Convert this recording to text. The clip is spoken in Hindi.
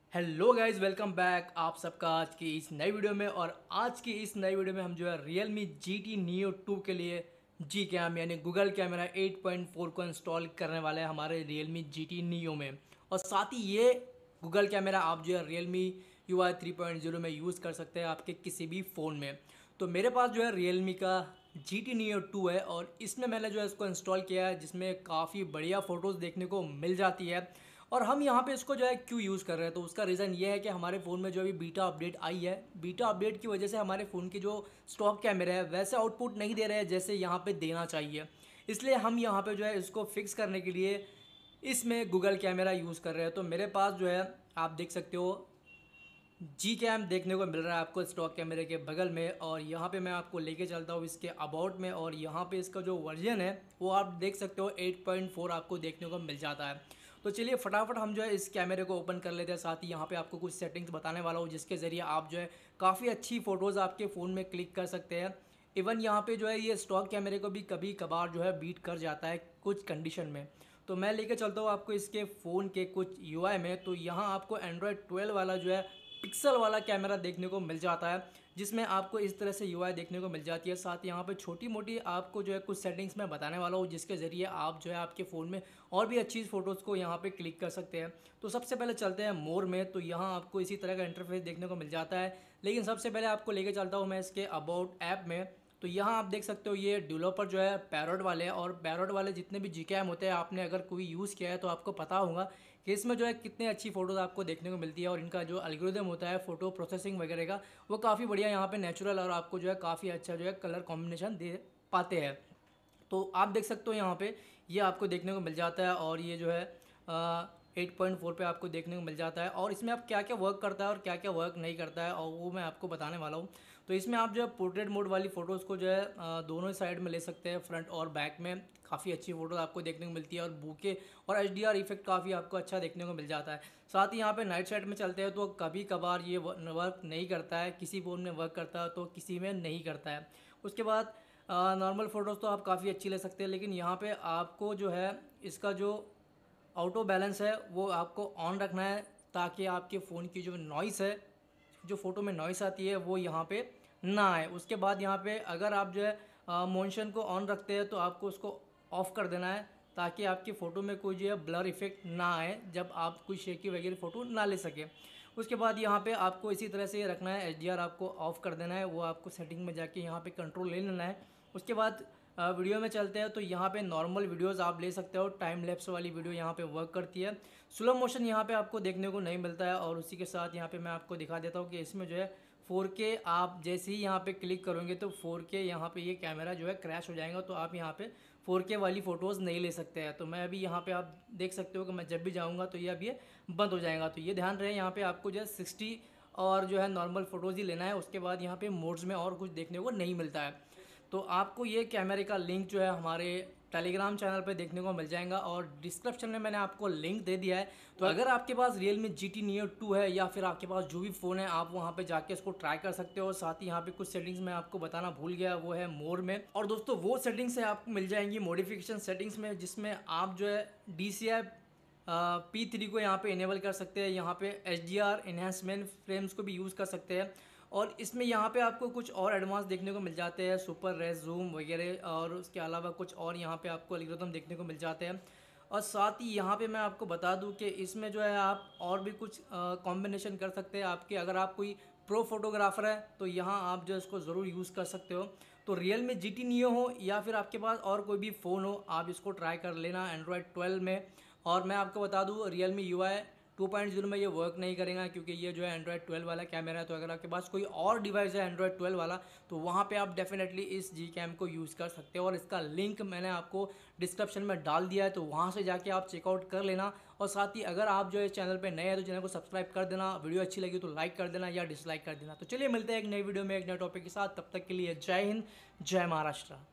हेलो गाइज, वेलकम बैक आप सबका आज की इस नई वीडियो में। और आज की इस नई वीडियो में हम जो है Realme GT Neo 2 के लिए जी कैम यानी गूगल कैमरा 8.4 को इंस्टॉल करने वाले हैं हमारे Realme GT Neo में। और साथ ही ये गूगल कैमरा आप जो है Realme UI 3.0 में यूज़ कर सकते हैं आपके किसी भी फ़ोन में। तो मेरे पास जो है Realme का GT Neo 2 है और इसमें मैंने जो है इसको इंस्टॉल किया है, जिसमें काफ़ी बढ़िया फ़ोटोज़ देखने को मिल जाती है। और हम यहाँ पे इसको जो है क्यों यूज़ कर रहे हैं, तो उसका रीज़न ये है कि हमारे फ़ोन में जो अभी बीटा अपडेट आई है, बीटा अपडेट की वजह से हमारे फ़ोन की जो स्टॉक कैमरा है वैसे आउटपुट नहीं दे रहे हैं जैसे यहाँ पे देना चाहिए। इसलिए हम यहाँ पे जो है इसको फिक्स करने के लिए इसमें गूगल कैमरा यूज़ कर रहे हैं। तो मेरे पास जो है आप देख सकते हो जी कैम देखने को मिल रहा है आपको स्टॉक कैमरे के बगल में। और यहाँ पे मैं आपको लेके चलता हूँ इसके अबाउट में, और यहाँ पे इसका जो वर्जन है वो आप देख सकते हो 8.4 आपको देखने को मिल जाता है। तो चलिए फटाफट हम जो है इस कैमरे को ओपन कर लेते हैं। साथ ही यहाँ पे आपको कुछ सेटिंग्स बताने वाला हूँ जिसके ज़रिए आप जो है काफ़ी अच्छी फ़ोटोज़ आपके फ़ोन में क्लिक कर सकते हैं। इवन यहाँ पे जो है ये स्टॉक कैमरे को भी कभी कभार जो है बीट कर जाता है कुछ कंडीशन में। तो मैं लेके चलता हूँ आपको इसके फ़ोन के कुछ यूआई में। तो यहाँ आपको एंड्रॉयड 12 वाला जो है पिक्सल वाला कैमरा देखने को मिल जाता है, जिसमें आपको इस तरह से यूआई देखने को मिल जाती है। साथ यहाँ पे छोटी मोटी आपको जो है कुछ सेटिंग्स मैं बताने वाला हूँ जिसके ज़रिए आप जो है आपके फ़ोन में और भी अच्छी फ़ोटोज़ को यहाँ पे क्लिक कर सकते हैं। तो सबसे पहले चलते हैं मोर में। तो यहाँ आपको इसी तरह का इंटरफेस देखने को मिल जाता है, लेकिन सबसे पहले आपको लेके चलता हूँ मैं इसके अबाउट ऐप में। तो यहाँ आप देख सकते हो ये डेवलपर जो है पैरोट वाले हैं, और पैरोट वाले जितने भी जीकेएम होते हैं आपने अगर कोई यूज़ किया है तो आपको पता होगा कि इसमें जो है कितनी अच्छी फ़ोटोज़ आपको देखने को मिलती है। और इनका जो एल्गोरिदम होता है फ़ोटो प्रोसेसिंग वगैरह का वो काफ़ी बढ़िया यहाँ पे नेचुरल, और आपको जो है काफ़ी अच्छा जो है कलर कॉम्बिनेशन दे पाते हैं। तो आप देख सकते हो यहाँ पे ये आपको देखने को मिल जाता है, और ये जो है 8.4 पे आपको देखने को मिल जाता है। और इसमें आप क्या क्या वर्क करता है और क्या क्या वर्क नहीं करता है और वो मैं आपको बताने वाला हूँ। तो इसमें आप जो है पोर्ट्रेट मोड वाली फ़ोटोज़ को जो है दोनों साइड में ले सकते हैं, फ्रंट और बैक में काफ़ी अच्छी फ़ोटोज़ आपको देखने को मिलती है। और बूके और एचडीआर इफेक्ट काफ़ी आपको अच्छा देखने को मिल जाता है। साथ ही यहाँ पे नाइट साइड में चलते हैं तो कभी कभार ये वर्क नहीं करता है, किसी फ़ोन में वर्क करता है तो किसी में नहीं करता है। उसके बाद नॉर्मल फ़ोटोज़ तो आप काफ़ी अच्छी ले सकते हैं, लेकिन यहाँ पे आपको जो है इसका जो ऑटो बैलेंस है वो आपको ऑन रखना है, ताकि आपके फ़ोन की जो नॉइस है, जो फ़ोटो में नॉइस आती है वो यहाँ पे ना आए। उसके बाद यहाँ पे अगर आप जो है मोशन को ऑन रखते हैं तो आपको उसको ऑफ़ कर देना है, ताकि आपकी फ़ोटो में कोई जो है ब्लर इफेक्ट ना आए जब आप कोई शेकी वगैरह फ़ोटो ना ले सके। उसके बाद यहाँ पे आपको इसी तरह से रखना है, एचडीआर आपको ऑफ़ कर देना है, वो आपको सेटिंग में जाके यहाँ पे कंट्रोल ले लेना है। उसके बाद वीडियो में चलते हैं तो यहाँ पे नॉर्मल वीडियोस आप ले सकते हो, टाइम लैप्स वाली वीडियो यहाँ पे वर्क करती है। स्लो मोशन यहाँ पे आपको देखने को नहीं मिलता है। और उसी के साथ यहाँ पे मैं आपको दिखा देता हूँ कि इसमें जो है 4K आप जैसे ही यहाँ पे क्लिक करोगे तो 4K यहाँ पे ये कैमरा जो है क्रैश हो जाएगा, तो आप यहाँ पे 4K वाली फ़ोटोज़ नहीं ले सकते हैं। तो मैं अभी यहाँ पे आप देख सकते हो कि मैं जब भी जाऊँगा तो ये अब ये बंद हो जाएगा। तो ये ध्यान रहे, यहाँ पे आपको जो है 60 और जो है नॉर्मल फ़ोटोज़ ही लेना है। उसके बाद यहाँ पे मोड्स में और कुछ देखने को नहीं मिलता है। तो आपको ये कैमरे का लिंक जो है हमारे टेलीग्राम चैनल पे देखने को मिल जाएगा, और डिस्क्रिप्शन में मैंने आपको लिंक दे दिया है। तो अगर आपके पास Realme GT Neo 2 है या फिर आपके पास जो भी फ़ोन है, आप वहाँ पे जाके इसको ट्राई कर सकते हो। साथ ही यहाँ पे कुछ सेटिंग्स मैं आपको बताना भूल गया, वो है मोर में। और दोस्तों वो सेटिंग्स है आपको मिल जाएंगी मॉडिफिकेशन सेटिंग्स में, जिसमें आप जो है DCI P3 को यहाँ पे इनेबल कर सकते हैं, यहाँ पे HDR एनहेंसमेंट फ्रेम्स को भी यूज़ कर सकते हैं। और इसमें यहाँ पे आपको कुछ और एडवांस देखने को मिल जाते हैं, सुपर रेज जूम वगैरह, और उसके अलावा कुछ और यहाँ पे आपको एल्गोरिथम देखने को मिल जाते हैं। और साथ ही यहाँ पे मैं आपको बता दूँ कि इसमें जो है आप और भी कुछ कॉम्बिनेशन कर सकते हैं आपके, अगर आप कोई प्रो फोटोग्राफर है तो यहाँ आप जो इसको ज़रूर यूज़ कर सकते हो। तो Realme GT Neo हो या फिर आपके पास और कोई भी फ़ोन हो, आप इसको ट्राई कर लेना एंड्रॉयड 12 में। और मैं आपको बता दूँ Realme UI 2.0 में ये वर्क नहीं करेगा, क्योंकि ये जो है एंड्रॉयड 12 वाला कैमरा है। तो अगर आपके पास कोई और डिवाइस है एंड्रॉयड 12 वाला, तो वहाँ पे आप डेफिनेटली इस जी कैम को यूज़ कर सकते हो। और इसका लिंक मैंने आपको डिस्क्रिप्शन में डाल दिया है, तो वहाँ से जाके आप चेकआउट कर लेना। और साथ ही अगर आप जो है चैनल पर नए हैं तो चैनल को सब्सक्राइब कर देना, वीडियो अच्छी लगी तो लाइक कर देना या डिसलाइक कर देना। तो चलिए मिलते हैं एक नई वीडियो में एक नए टॉपिक के साथ, तब तक के लिए जय हिंद, जय महाराष्ट्र।